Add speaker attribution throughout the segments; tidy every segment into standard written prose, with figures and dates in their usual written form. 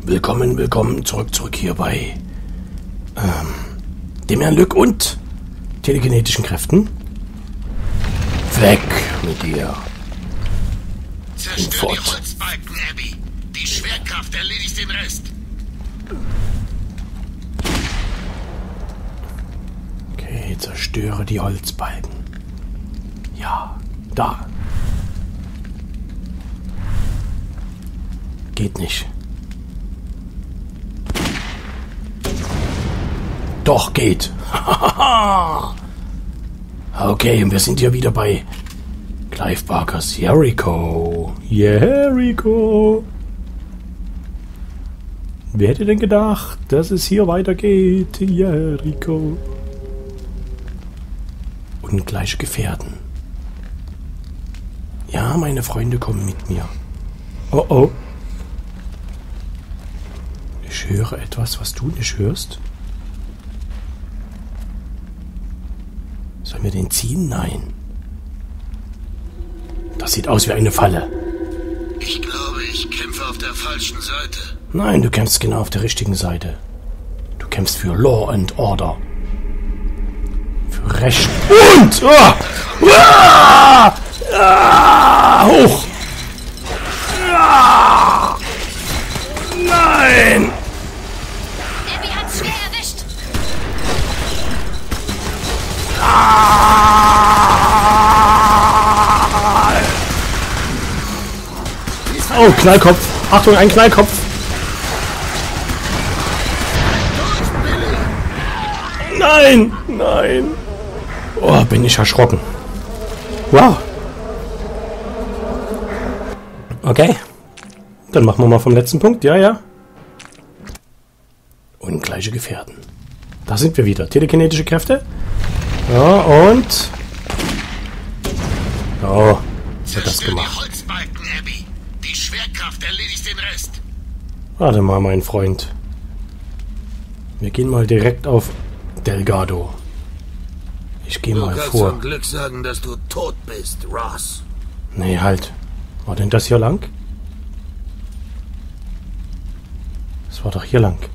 Speaker 1: Willkommen, willkommen, zurück hier bei dem Herrn Lück und telekinetischen Kräften. Weg mit dir.
Speaker 2: Zerstör die Holzbalken, Abby. Die Schwerkraft erledigt den Rest.
Speaker 1: Okay, zerstöre die Holzbalken. Ja, da. Geht nicht. Doch, geht. Okay, und wir sind hier wieder bei Clive Barkers Jericho. Jericho. Wer hätte denn gedacht, dass es hier weitergeht? Jericho. Ungleiche Gefährten. Ja, meine Freunde kommen mit mir. Oh oh. Ich höre etwas, was du nicht hörst. Sollen wir den ziehen? Nein. Das sieht aus wie eine Falle.
Speaker 2: Ich glaube, ich kämpfe auf der falschen Seite.
Speaker 1: Nein, du kämpfst genau auf der richtigen Seite. Du kämpfst für Law and Order. Für Recht und... hoch! Nein!
Speaker 3: Abby hat's schwer erwischt.
Speaker 1: Oh, Knallkopf. Achtung, ein Knallkopf. Nein, nein. Oh, bin ich erschrocken. Wow. Okay. Dann machen wir mal vom letzten Punkt. Ja, ja. Ungleiche Gefährten. Da sind wir wieder. Telekinetische Kräfte. Ja, und... Oh, wird das gemacht.
Speaker 2: Die Holzbalken, Abby. Die Schwerkraft erledigt den Rest.
Speaker 1: Warte mal, mein Freund. Wir gehen mal direkt auf Delgado. Ich gehe mal vor.
Speaker 2: Du kannst zum Glück sagen, dass du tot bist, Ross.
Speaker 1: Nee, halt. War denn das hier lang? Das war doch hier lang.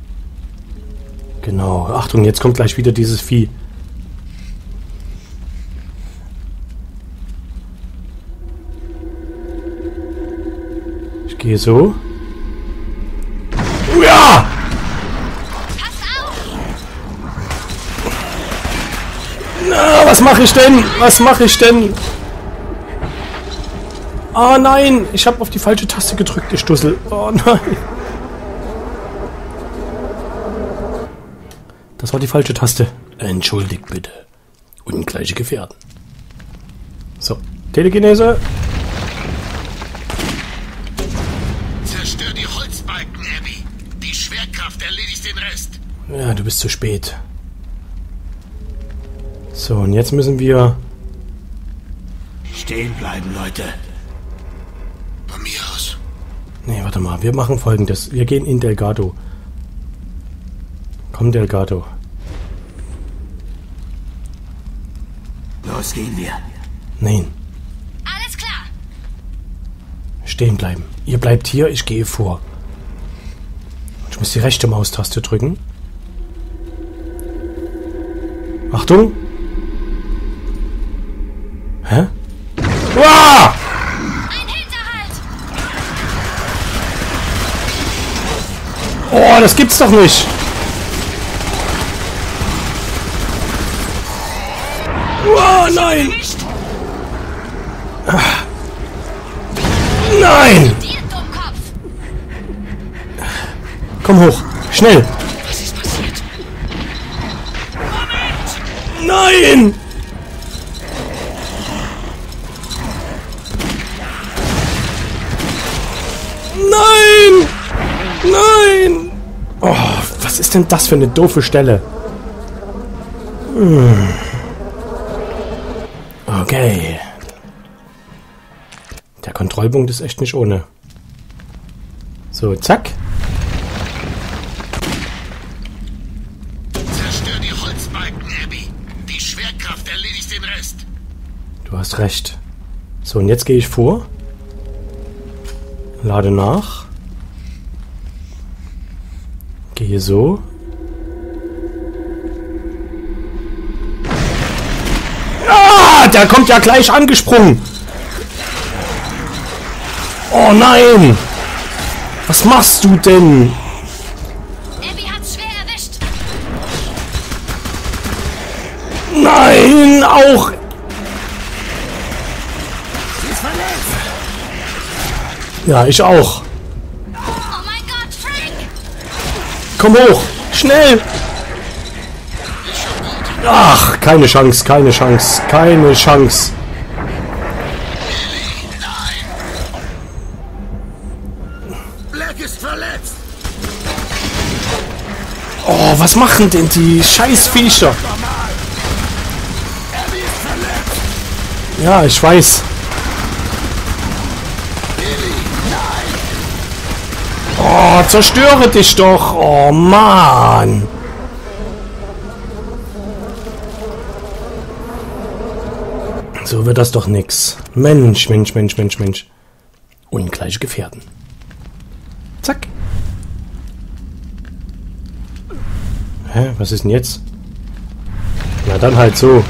Speaker 1: Genau. Achtung, jetzt kommt gleich wieder dieses Vieh. Ich gehe so. Ja! Na, was mache ich denn? Was mache ich denn? Oh nein, ich habe auf die falsche Taste gedrückt, ihr Stussel. Oh nein. Das war die falsche Taste. Entschuldigt bitte. Ungleiche Gefährten. So, Telekinese.
Speaker 2: Zerstör die Holzbalken, Abby. Die Schwerkraft erledigt den Rest.
Speaker 1: Ja, du bist zu spät. So, und jetzt müssen wir...
Speaker 2: Stehen bleiben, Leute. Von mir aus.
Speaker 1: Nee, warte mal. Wir machen Folgendes. Wir gehen in Delgado. Komm, Delgado.
Speaker 2: Los gehen wir.
Speaker 1: Nein.
Speaker 3: Alles klar.
Speaker 1: Stehen bleiben. Ihr bleibt hier, ich gehe vor. Ich muss die rechte Maustaste drücken. Achtung! Hä? Uah!
Speaker 3: Ein Hinterhalt.
Speaker 1: Oh, das gibt's doch nicht! Oh, nein! Nein!
Speaker 3: Dir, Dummkopf.
Speaker 1: Komm hoch! Schnell!
Speaker 2: Was ist passiert?
Speaker 1: Nein! Nein! Nein! Oh, was ist denn das für eine doofe Stelle? Okay. Der Kontrollpunkt ist echt nicht ohne. So, zack.
Speaker 2: Zerstör die Holzbalken, Abby. Die Schwerkraft erledigt den Rest.
Speaker 1: Du hast recht. So, und jetzt gehe ich vor. Lade nach. Gehe so. Ah, der kommt ja gleich angesprungen. Oh nein! Was machst du denn?
Speaker 3: Abby hat's schwer erwischt.
Speaker 1: Nein, auch. Ja, ich auch.
Speaker 3: Oh mein Gott, Frank!
Speaker 1: Komm hoch, schnell. Ach, keine Chance, keine Chance, keine Chance.
Speaker 2: Black ist verletzt.
Speaker 1: Oh, was machen denn die Scheißviecher?
Speaker 2: Abby ist verletzt.
Speaker 1: Ja, ich weiß. Oh, zerstöre dich doch. Oh, Mann. So wird das doch nix. Mensch, Mensch, Mensch, Mensch, Mensch. Ungleiche Gefährten. Zack. Hä, was ist denn jetzt? Na dann halt so.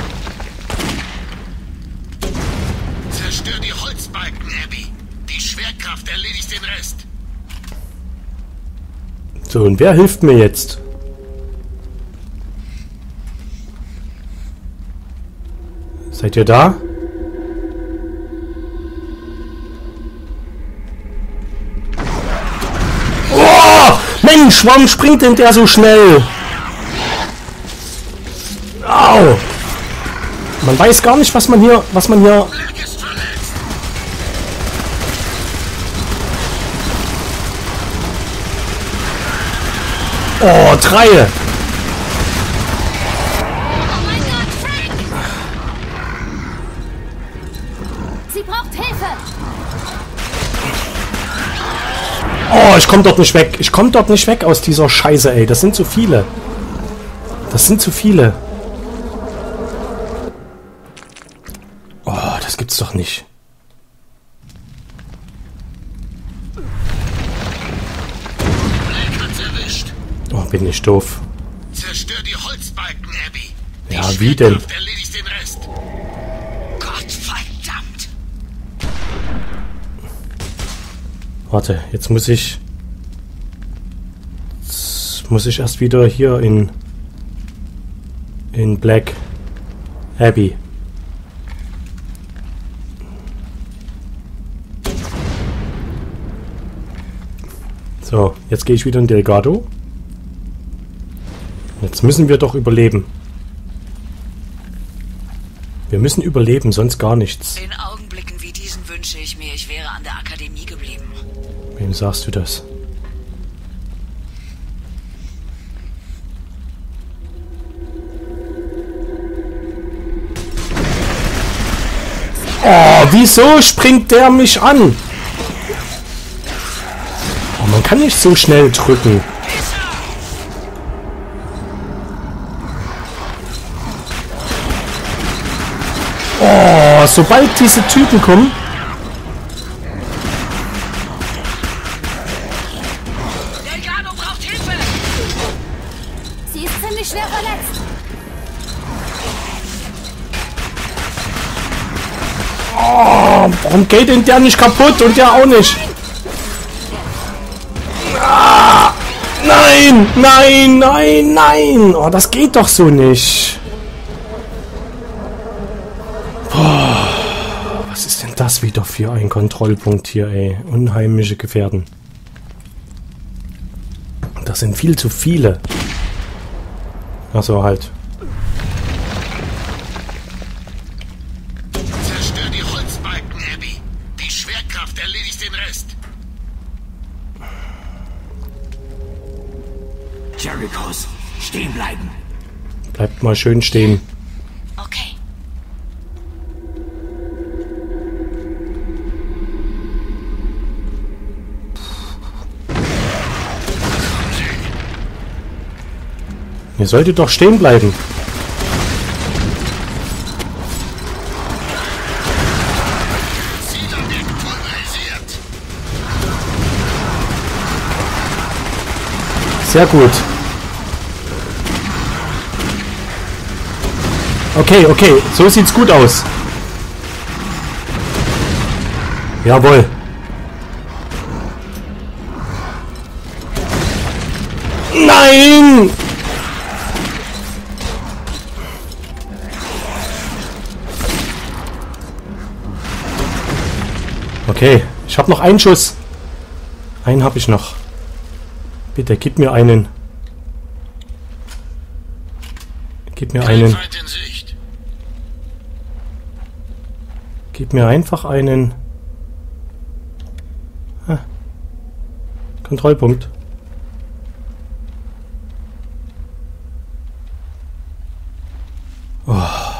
Speaker 2: Zerstör die Holzbalken, Abby. Die Schwerkraft erledigt den Rest.
Speaker 1: So, und wer hilft mir jetzt? Seid ihr da? Oh! Mensch, warum springt denn der so schnell? Au! Man weiß gar nicht, was man hier...
Speaker 2: Black ist verletzt.
Speaker 1: Oh, 3!
Speaker 3: Oh mein Gott, Frank! Sie braucht Hilfe!
Speaker 1: Oh, ich komm dort nicht weg. Ich komm dort nicht weg aus dieser Scheiße, ey. Das sind zu viele. Das sind zu viele. Oh, das gibt's doch nicht.
Speaker 2: Black hat's erwischt.
Speaker 1: Oh, bin ich doof.
Speaker 2: Zerstör die Holzbalken, Abby. Die
Speaker 1: Ja, wie denn?
Speaker 2: Schwerkraft erledigt den Rest. Gott verdammt.
Speaker 1: Warte, jetzt muss ich erst wieder hier in Black Abby. So, jetzt gehe ich wieder in Delgado. Jetzt müssen wir doch überleben. Wir müssen überleben, sonst gar nichts.
Speaker 4: In Augenblicken wie diesen wünsche ich mir, ich wäre an der Akademie geblieben.
Speaker 1: Wem sagst du das? Oh, wieso springt der mich an? Oh, man kann nicht so schnell drücken. Oh, sobald diese Typen kommen...
Speaker 4: Delgado braucht Hilfe!
Speaker 3: Sie ist ziemlich schwer verletzt.
Speaker 1: Oh, warum geht denn der nicht kaputt und der auch nicht? Ah, nein, nein, nein, nein. Oh, das geht doch so nicht. Boah, was ist denn das wieder für ein Kontrollpunkt hier, ey? Unheimliche Gefährten. Das sind viel zu viele. Ach so, halt.
Speaker 2: Zerstör die Holzbalken, Abby. Die Schwerkraft erledigt den Rest.
Speaker 5: Jerichos, stehen bleiben.
Speaker 1: Bleibt mal schön stehen.
Speaker 3: Okay.
Speaker 1: Ihr solltet doch stehen bleiben.
Speaker 2: Ziel an den pulverisiert.
Speaker 1: Sehr gut. Okay, okay. So sieht's gut aus. Jawohl. Nein! Okay, ich habe noch einen Schuss. Einen habe ich noch. Bitte, gib mir einen. Gib mir einen. Gib mir einfach einen. Ah. Kontrollpunkt. Oh.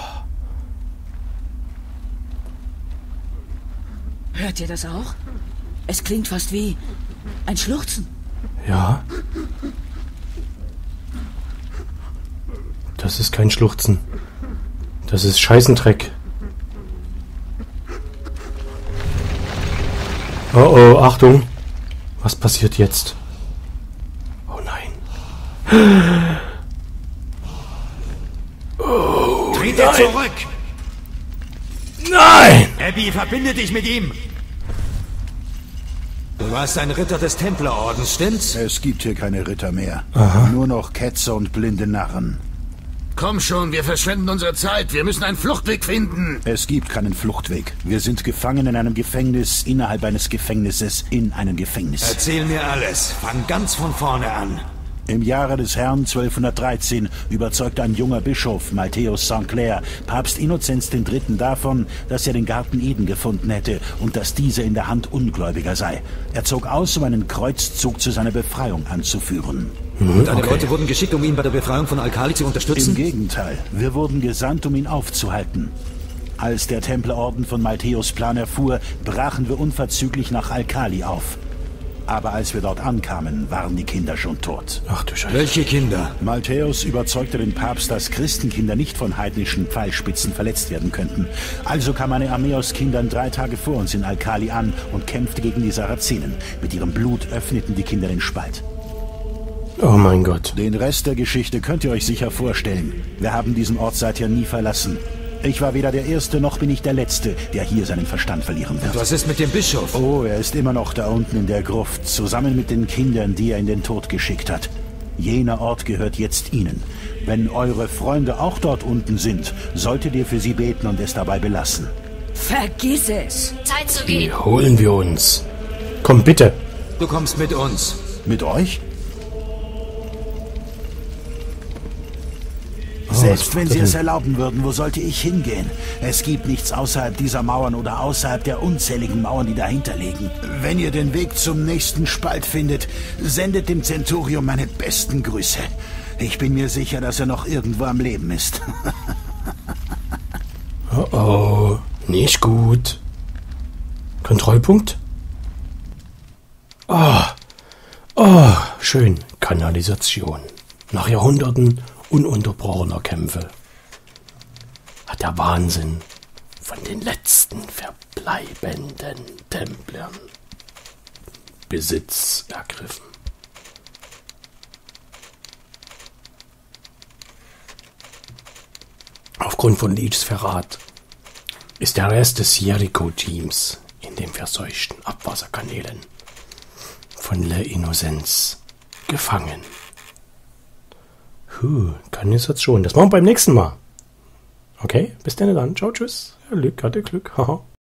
Speaker 4: Hört ihr das auch? Es klingt fast wie ein Schluchzen.
Speaker 1: Ja. Das ist kein Schluchzen. Das ist Scheißendreck. Oh oh, Achtung. Was passiert jetzt? Oh nein. Oh,
Speaker 5: Tritt er zurück!
Speaker 1: Nein!
Speaker 5: Abby, verbinde dich mit ihm! Du warst ein Ritter des Templerordens, stimmt's?
Speaker 6: Es gibt hier keine Ritter mehr.
Speaker 1: Aha.
Speaker 6: Nur noch Ketzer und blinde Narren.
Speaker 2: Komm schon, wir verschwenden unsere Zeit. Wir müssen einen Fluchtweg finden.
Speaker 6: Es gibt keinen Fluchtweg. Wir sind gefangen in einem Gefängnis, innerhalb eines Gefängnisses, in einem Gefängnis.
Speaker 5: Erzähl mir alles. Fang ganz von vorne an.
Speaker 6: Im Jahre des Herrn 1213 überzeugte ein junger Bischof, Maltheus St. Clair, Papst Innozenz III. Davon, dass er den Garten Eden gefunden hätte und dass dieser in der Hand Ungläubiger sei. Er zog aus, um einen Kreuzzug zu seiner Befreiung anzuführen.
Speaker 7: Und deine Leute wurden geschickt, um ihn bei der Befreiung von Alkali zu unterstützen?
Speaker 6: Im Gegenteil, wir wurden gesandt, um ihn aufzuhalten. Als der Templerorden von Maltheus' Plan erfuhr, brachen wir unverzüglich nach Alkali auf. Aber als wir dort ankamen, waren die Kinder schon tot.
Speaker 1: Ach du Scheiße.
Speaker 5: Welche Kinder?
Speaker 6: Maltheus überzeugte den Papst, dass Christenkinder nicht von heidnischen Pfeilspitzen verletzt werden könnten. Also kam eine Armee aus Kindern 3 Tage vor uns in Alkali an und kämpfte gegen die Sarazenen. Mit ihrem Blut öffneten die Kinder den Spalt.
Speaker 1: Oh mein Gott.
Speaker 6: Den Rest der Geschichte könnt ihr euch sicher vorstellen. Wir haben diesen Ort seither nie verlassen. Ich war weder der Erste, noch bin ich der Letzte, der hier seinen Verstand verlieren wird.
Speaker 5: Was ist mit dem Bischof?
Speaker 6: Oh, er ist immer noch da unten in der Gruft, zusammen mit den Kindern, die er in den Tod geschickt hat. Jener Ort gehört jetzt ihnen. Wenn eure Freunde auch dort unten sind, solltet ihr für sie beten und es dabei belassen.
Speaker 4: Vergiss es!
Speaker 3: Zeit zu
Speaker 1: Die
Speaker 3: gehen.
Speaker 1: holen wir uns. Komm bitte.
Speaker 5: Du kommst mit uns.
Speaker 6: Mit euch?
Speaker 1: was
Speaker 6: Selbst wenn
Speaker 1: macht
Speaker 6: sie
Speaker 1: er
Speaker 6: es
Speaker 1: denn?
Speaker 6: erlauben würden, wo sollte ich hingehen? Es gibt nichts außerhalb dieser Mauern oder außerhalb der unzähligen Mauern, die dahinter liegen. Wenn ihr den Weg zum nächsten Spalt findet, sendet dem Zenturium meine besten Grüße. Ich bin mir sicher, dass er noch irgendwo am Leben ist.
Speaker 1: Oh oh. Nicht gut. Kontrollpunkt? Oh. Oh, schön. Kanalisation. Nach Jahrhunderten ununterbrochener Kämpfe hat der Wahnsinn von den letzten verbleibenden Templern Besitz ergriffen. Aufgrund von Leechs Verrat ist der Rest des Jericho-Teams in den verseuchten Abwasserkanälen von Le Innocence gefangen. Kanalisation. Das machen wir beim nächsten Mal. Okay, bis dann. Ciao, tschüss. Glück, hatte Glück. Haha.